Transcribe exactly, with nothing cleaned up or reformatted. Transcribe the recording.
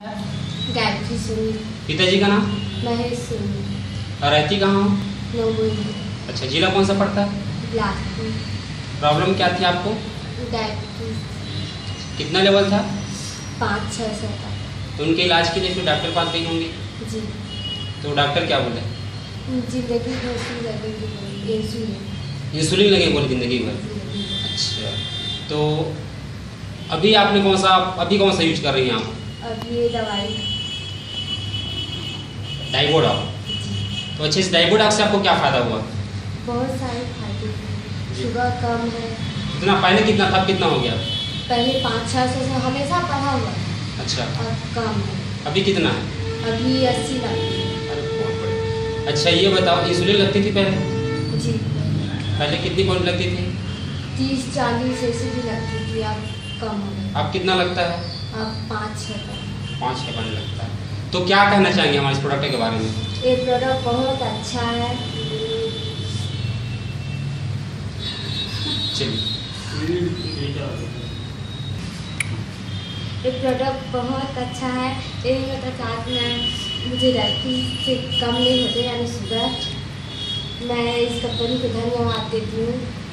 गायत्री सुनील। पिताजी का नाम? महेश सुनील। और रहती कहाँ हो? नवोई। अच्छा, जिला कौन सा पड़ता है? बिलासपुर। प्रॉब्लम क्या थी आपको? डायबिटीज। कितना लेवल था? पाँच छः सौ का। तो उनके इलाज के लिए फिर डॉक्टर पास गई होंगी? जी। तो डॉक्टर क्या बोले? जिंदगी भर की लगेगी इंसुलिन। इंसुलिन लगे बोले जिंदगी भर? अच्छा, तो अभी आपने कौन सा अभी कौन सा यूज कर रही हैं आप? अब ये दवाई डाइबोडॉक। तो अच्छे से डाइबोडॉक से आपको क्या फ़ायदा हुआ? बहुत सारे फायदे हैं। शुगर कम है। कितना पहले कितना था, कितना हो गया? पहले पाँच छः सौ से हमेशा बढ़ा हुआ है। अच्छा, और कम है। अभी कितना है? अभी अस्सी लगती है। अरे बहुत बढ़िया। अच्छा, ये बताओ, इंसुलिन लगती थी पहले? जी। पहले कितनी पॉइंट लगती थी? तीस चालीस ऐसे भी लगती थी, अब कम हो गई। अब कितना लगता है? अब पाँच छः का। पाँच छः पॉइंट लगता है। तो क्या कहना चाहेंगे हमारे इस प्रोडक्ट के बारे में? ये प्रोडक्ट बहुत अच्छा है। चलिए, ये प्रोडक्ट बहुत अच्छा है। ये मतलब साथ में मुझे डायबिटीज से कम नहीं होते, यानी शुगर। मैं इस कंपनी को धन्यवाद देती हूँ।